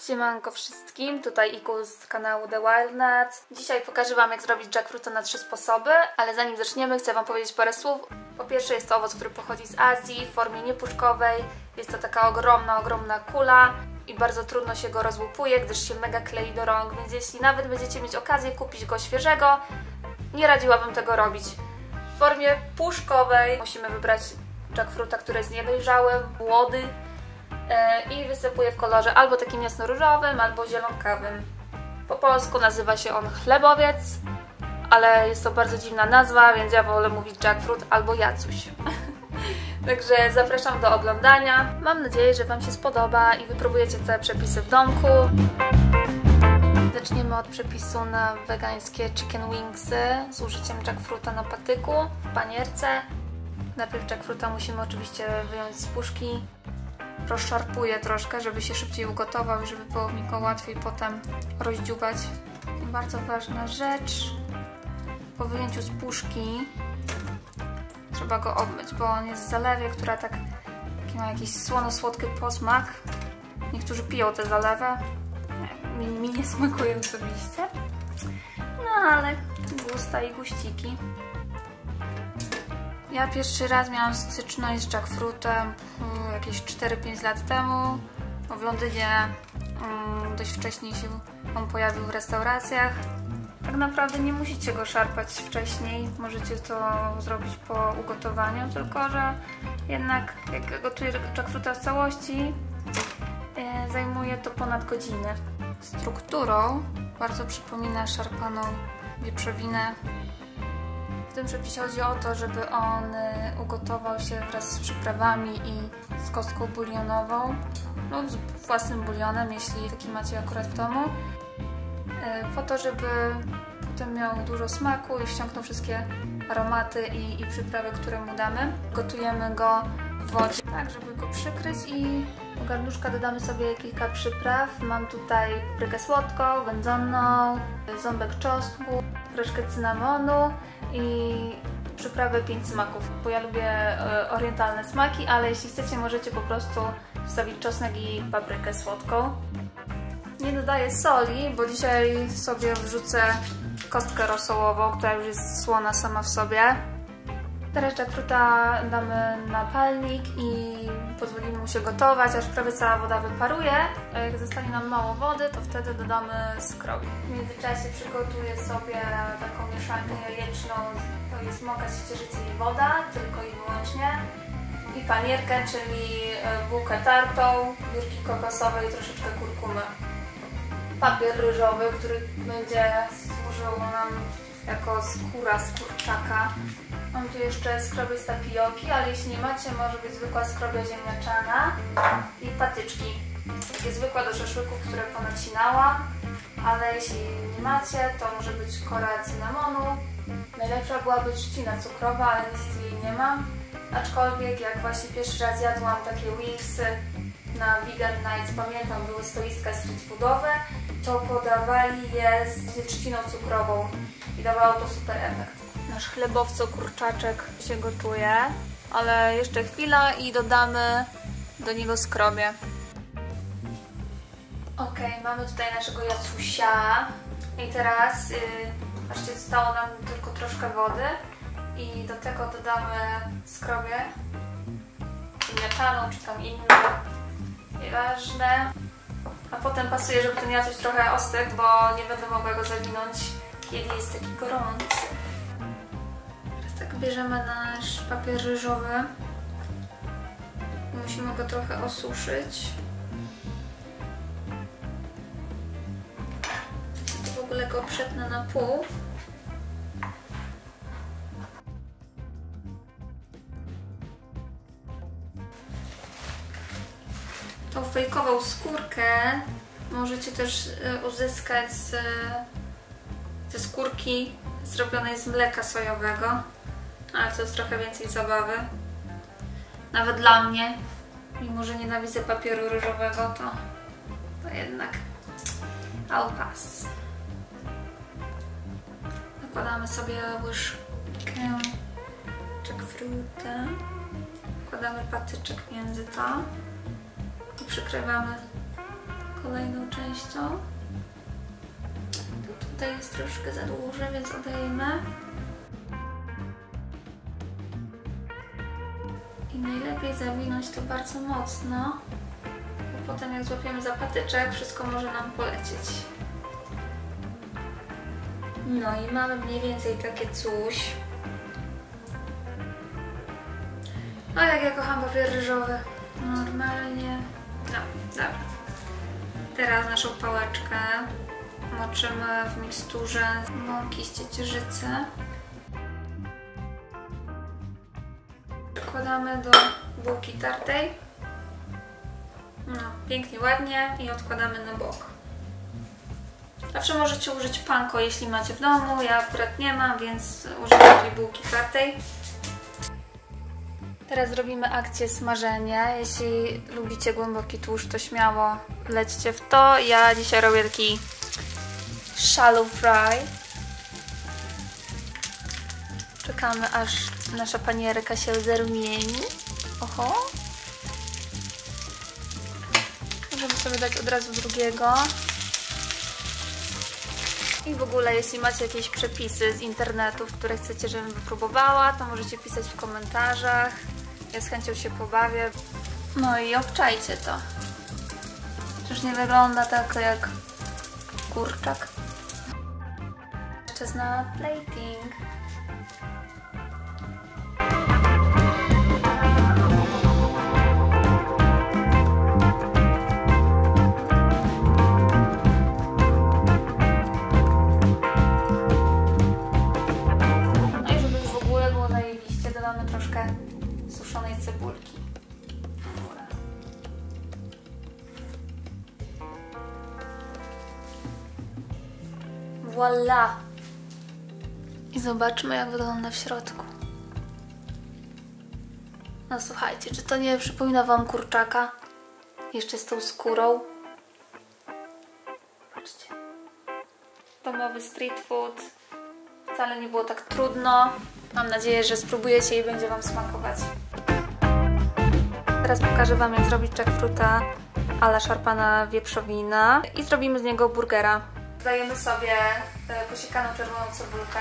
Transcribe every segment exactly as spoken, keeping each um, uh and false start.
Siemanko wszystkim, tutaj Iku z kanału The Wild Nuts. Dzisiaj pokażę Wam, jak zrobić jackfruita na trzy sposoby, ale zanim zaczniemy, chcę Wam powiedzieć parę słów. Po pierwsze, jest to owoc, który pochodzi z Azji w formie niepuszkowej. Jest to taka ogromna, ogromna kula i bardzo trudno się go rozłupuje, gdyż się mega klei do rąk, więc jeśli nawet będziecie mieć okazję kupić go świeżego, nie radziłabym tego robić. W formie puszkowej musimy wybrać jackfruita, który jest niedojrzały, młody, i występuje w kolorze albo takim jasno-różowym, albo zielonkawym. Po polsku nazywa się on chlebowiec, ale jest to bardzo dziwna nazwa, więc ja wolę mówić jackfruit albo jacuś. Także zapraszam do oglądania. Mam nadzieję, że Wam się spodoba i wypróbujecie te przepisy w domku. Zaczniemy od przepisu na wegańskie chicken wingsy z użyciem jackfruita na patyku w panierce. Najpierw jackfruita musimy oczywiście wyjąć z puszki. Rozszarpuję troszkę, żeby się szybciej ugotował i żeby było mi go łatwiej potem rozdziubać. I bardzo ważna rzecz, po wyjęciu z puszki trzeba go obmyć, bo on jest w zalewie, która tak taki ma jakiś słono-słodki posmak. Niektórzy piją tę zalewę, mi, mi nie smakuje osobiście, no ale gusta i guściki. Ja pierwszy raz miałam styczność z jackfruitem jakieś cztery pięć lat temu. W Londynie um, dość wcześniej się on pojawił w restauracjach. Tak naprawdę nie musicie go szarpać wcześniej, możecie to zrobić po ugotowaniu, tylko że jednak jak gotuję jackfruita w całości, e, zajmuje to ponad godzinę. Strukturą bardzo przypomina szarpaną wieprzowinę. W tym przepisie chodzi o to, żeby on ugotował się wraz z przyprawami i z kostką bulionową lub z własnym bulionem, jeśli taki macie akurat w domu, po to, żeby potem miał dużo smaku i wciągnął wszystkie aromaty i, i przyprawy, które mu damy. Gotujemy go w wodzie, tak żeby go przykryć, i do garnuszka dodamy sobie kilka przypraw. Mam tutaj paprykę słodką, wędzoną, ząbek czosnku, troszkę cynamonu i przyprawę pięć smaków, bo ja lubię y, orientalne smaki, ale jeśli chcecie, możecie po prostu wstawić czosnek i paprykę słodką. Nie dodaję soli, bo dzisiaj sobie wrzucę kostkę rosołową, która już jest słona sama w sobie. Teraz jackfruita damy na palnik i pozwolimy mu się gotować, aż prawie cała woda wyparuje. A jak zostanie nam mało wody, to wtedy dodamy skrobi. W międzyczasie przygotuję sobie taką mieszankę jajeczną. To jest mąka z ciecierzycy i woda, tylko i wyłącznie. I panierkę, czyli bułkę tartą, biurki kokosowe i troszeczkę kurkumy. Papier ryżowy, który będzie służył nam jako skóra z kurczaka. Mam tu jeszcze skrobię z tapioki, ale jeśli nie macie, może być zwykła skrobia ziemniaczana i patyczki. Takie zwykłe do szaszłyków, które ponacinałam, ale jeśli nie macie, to może być kora cynamonu. Najlepsza byłaby trzcina cukrowa, ale niestety jej nie mam. Aczkolwiek jak właśnie pierwszy raz jadłam takie wingsy na Vegan Nights, pamiętam, były stoiska street foodowe, to podawali je z trzciną cukrową i dawało to super efekt. Nasz chlebowco-kurczaczek się gotuje, ale jeszcze chwila i dodamy do niego skrobię. Ok, mamy tutaj naszego jacusia i teraz, yy, patrzcie, zostało nam tylko troszkę wody i do tego dodamy skrobię ziemniaczaną czy tam inną, nieważne. A potem pasuje, żeby ten jacuś trochę ostygł, bo nie będę mogła go zawinąć, kiedy jest taki gorący. Tak, bierzemy nasz papier ryżowy i musimy go trochę osuszyć. W ogóle go przetnę na pół. Tą fejkową skórkę możecie też uzyskać z, ze skórki zrobionej z mleka sojowego, ale to jest trochę więcej zabawy. Nawet dla mnie, mimo że nienawidzę papieru ryżowego, to, to jednak I'll pass. Nakładamy sobie łyżkę jackfruita, wkładamy patyczek między to i przykrywamy kolejną częścią. Tutaj jest troszkę za duże, więc odejmę. I najlepiej zawinąć to bardzo mocno, bo potem jak złapiemy za patyczek, wszystko może nam polecieć. No i mamy mniej więcej takie coś. No jak ja kocham papier ryżowy. Normalnie. No, dobra. Teraz naszą pałeczkę moczymy w miksturze mąki z ciecierzycy. Przekładamy do bułki tartej. No, pięknie, ładnie i odkładamy na bok. Zawsze możecie użyć panko, jeśli macie w domu. Ja akurat nie mam, więc używam tej bułki tartej. Teraz zrobimy akcję smażenia. Jeśli lubicie głęboki tłuszcz, to śmiało lećcie w to. Ja dzisiaj robię taki shallow fry. Czekamy, aż nasza panierka się zarumieni. Oho. Możemy sobie dać od razu drugiego. I w ogóle, jeśli macie jakieś przepisy z internetu, które chcecie, żebym wypróbowała, to możecie pisać w komentarzach. Ja z chęcią się pobawię. No i obczajcie to. Przecież nie wygląda tak jak kurczak. Czas na plating. Troszkę suszonej cebulki. Voila! I zobaczmy, jak wygląda w środku. No słuchajcie, czy to nie przypomina Wam kurczaka? Jeszcze z tą skórą. Patrzcie. Domowy street food. Wcale nie było tak trudno. Mam nadzieję, że spróbujecie i będzie Wam smakować. Teraz pokażę Wam, jak zrobić jackfruita a la szarpana wieprzowina i zrobimy z niego burgera. Dodajemy sobie posiekaną czerwoną cebulkę.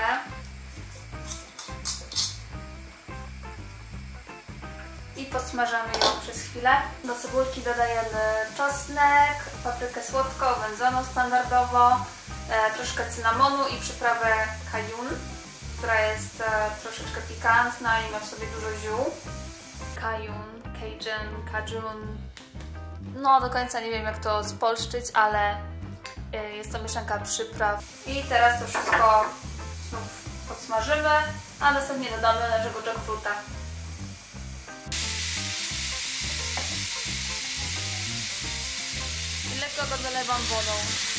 I podsmażamy ją przez chwilę. Do cebulki dodajemy czosnek, paprykę słodką, wędzoną standardowo, e, troszkę cynamonu i przyprawę cajun, która jest e, troszeczkę pikantna i ma w sobie dużo ziół. Cajun, cajun, cajun. No do końca nie wiem, jak to spolszczyć, ale e, jest to mieszanka przypraw. I teraz to wszystko znów podsmażymy, a następnie dodamy naszego jackfruita. I lekko go dolewam wodą.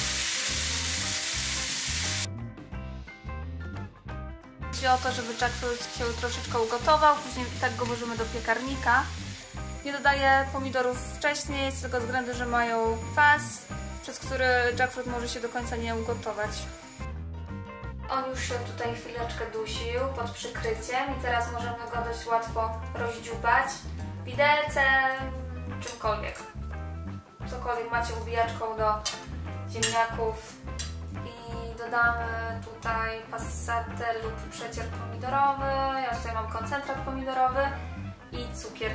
Chodzi o to, żeby jackfruit się troszeczkę ugotował, później tak go włożymy do piekarnika. Nie dodaję pomidorów wcześniej, z tego względu, że mają kwas, przez który jackfruit może się do końca nie ugotować. On już się tutaj chwileczkę dusił pod przykryciem i teraz możemy go dość łatwo rozdziubać widelcem, czymkolwiek. Cokolwiek macie ubijaczką do ziemniaków. I dodamy tutaj passatę lub przecier pomidorowy. Ja tutaj mam koncentrat pomidorowy i cukier.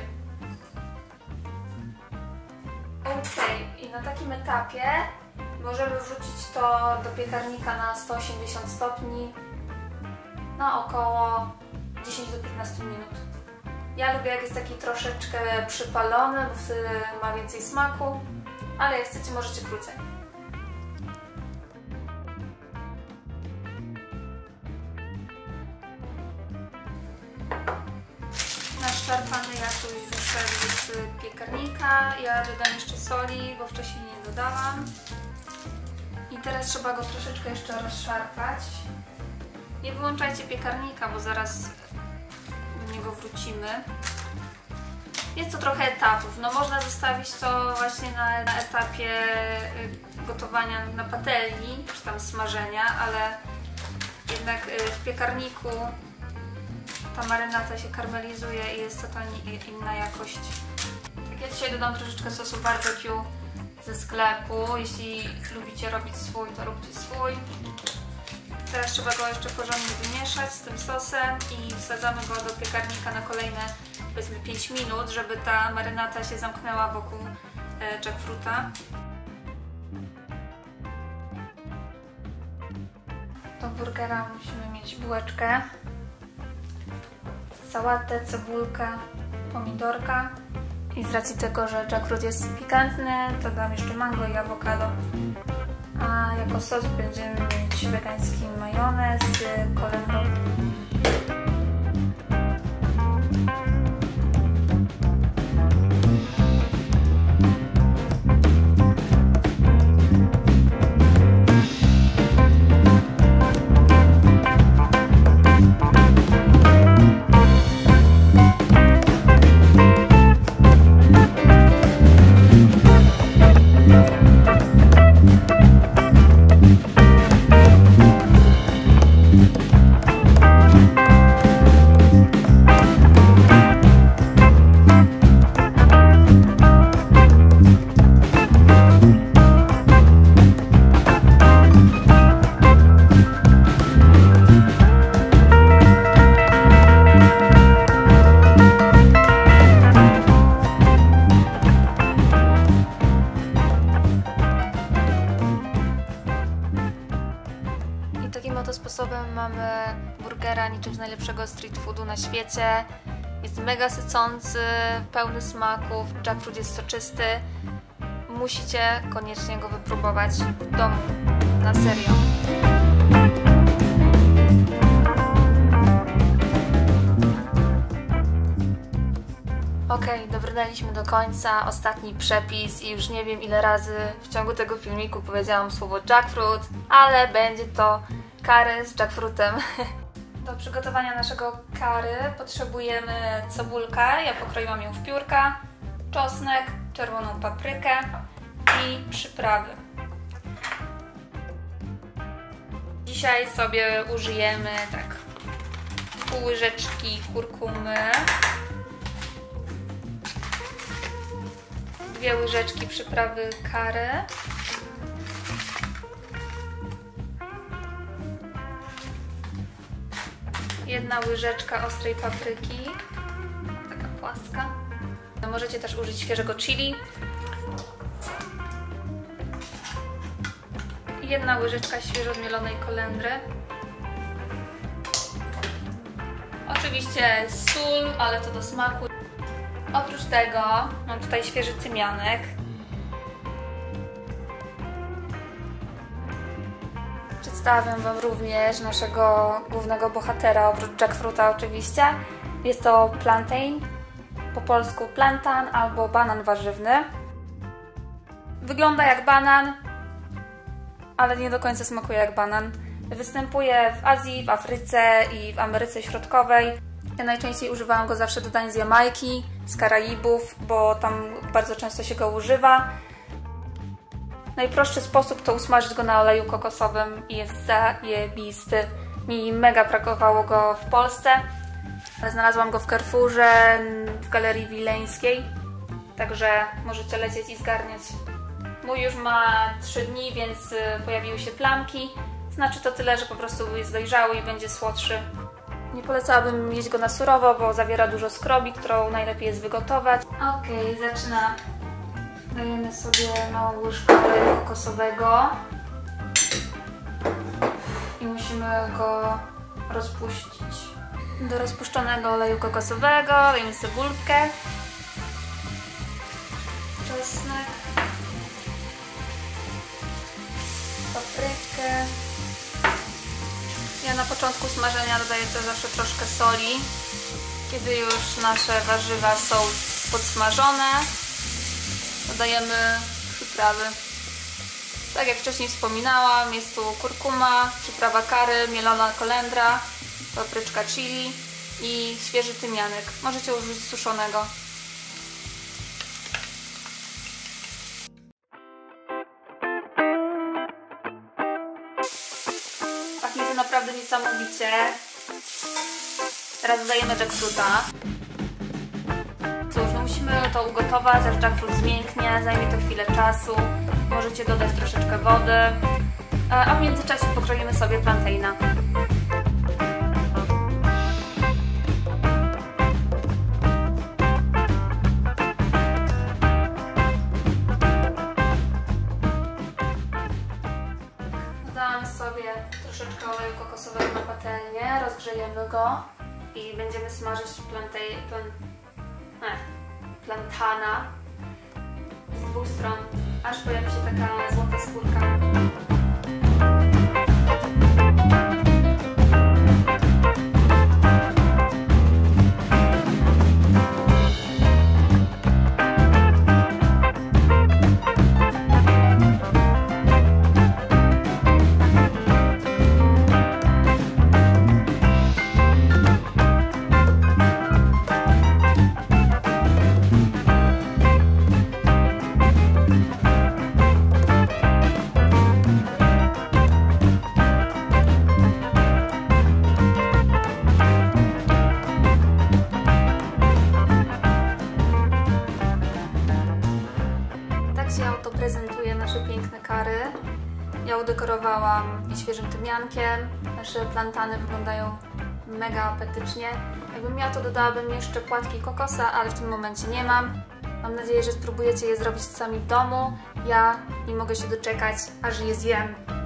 Ok, i na takim etapie możemy wrzucić to do piekarnika na sto osiemdziesiąt stopni na około dziesięć do piętnastu minut. Ja lubię, jak jest taki troszeczkę przypalony, bo wtedy ma więcej smaku, ale jak chcecie, możecie krócej. Nasz szarpany jakuś wyszedł z piekarnika. Ja dodam jeszcze soli, bo wcześniej nie dodałam. I teraz trzeba go troszeczkę jeszcze rozszarpać. Nie wyłączajcie piekarnika, bo zaraz do niego wrócimy. Jest to trochę etapów. No można zostawić to właśnie na, na etapie gotowania na patelni, czy tam smażenia, ale jednak w piekarniku ta marynata się karmelizuje i jest totalnie inna jakość. Tak, ja dzisiaj dodam troszeczkę sosu barbecue ze sklepu. Jeśli lubicie robić swój, to róbcie swój. Teraz trzeba go jeszcze porządnie wymieszać z tym sosem i wsadzamy go do piekarnika na kolejne, powiedzmy, pięć minut, żeby ta marynata się zamknęła wokół jackfruta. Do burgera musimy mieć bułeczkę, sałatę, cebulkę, pomidorka i z racji tego, że jackfruit jest pikantny, to dam jeszcze mango i awokado. A jako sos będziemy mieć wegański majonez z kolendrą. Takim oto sposobem mamy burgera niczym z najlepszego street foodu na świecie. Jest mega sycący, pełny smaków, jackfruit jest soczysty. Musicie koniecznie go wypróbować w domu, na serio. Ok, dobrnęliśmy do końca, ostatni przepis i już nie wiem ile razy w ciągu tego filmiku powiedziałam słowo jackfruit, ale będzie to curry z jackfruitem. Do przygotowania naszego curry potrzebujemy cebulkę, ja pokroiłam ją w piórka, czosnek, czerwoną paprykę i przyprawy. Dzisiaj sobie użyjemy tak pół łyżeczki kurkumy, dwie łyżeczki przyprawy curry, jedna łyżeczka ostrej papryki, taka płaska. Możecie też użyć świeżego chili. I jedna łyżeczka świeżo odmielonej kolendry. Oczywiście sól, ale to do smaku. Oprócz tego mam tutaj świeży tymianek. Przedstawiam Wam również naszego głównego bohatera, oprócz jackfruita oczywiście. Jest to plantain, po polsku plantan albo banan warzywny. Wygląda jak banan, ale nie do końca smakuje jak banan. Występuje w Azji, w Afryce i w Ameryce Środkowej. Ja najczęściej używałam go zawsze do dań z Jamajki, z Karaibów, bo tam bardzo często się go używa. Najprostszy sposób to usmażyć go na oleju kokosowym i jest zajebisty. Mi mega brakowało go w Polsce, ale znalazłam go w Carrefourze, w Galerii Wileńskiej, także możecie lecieć i zgarniać. Mój już ma trzy dni, więc pojawiły się plamki. Znaczy to tyle, że po prostu jest dojrzały i będzie słodszy. Nie polecałabym jeść go na surowo, bo zawiera dużo skrobi, którą najlepiej jest wygotować. Ok, zaczynam. Dajemy sobie małą łyżkę oleju kokosowego i musimy go rozpuścić. Do rozpuszczonego oleju kokosowego dajemy cebulkę, czosnek, paprykę. Ja na początku smażenia dodaję też zawsze troszkę soli. Kiedy już nasze warzywa są podsmażone, dodajemy przyprawy. Tak jak wcześniej wspominałam, jest tu kurkuma, przyprawa curry, mielona kolendra, papryczka chili i świeży tymianek. Możecie użyć suszonego. Pachnie to naprawdę niesamowicie. Teraz dodajemy jackfruita. Cóż, no musimy to ugotować, aż jackfruit zmięknie, zajmie to chwilę czasu. Możecie dodać troszeczkę wody, a w międzyczasie pokroimy sobie plantaina. Dodałam sobie troszeczkę oleju kokosowego na patelnię, rozgrzejemy go i będziemy smażyć plantej, plan, eh, plantana z dwóch stron, aż pojawi się taka złota skórka. Ja oto prezentuję nasze piękne curry. Ja udekorowałam je świeżym tymiankiem. Nasze plantany wyglądają mega apetycznie. Jakbym miała, to dodałabym jeszcze płatki kokosa, ale w tym momencie nie mam. Mam nadzieję, że spróbujecie je zrobić sami w domu. Ja nie mogę się doczekać, aż je zjem.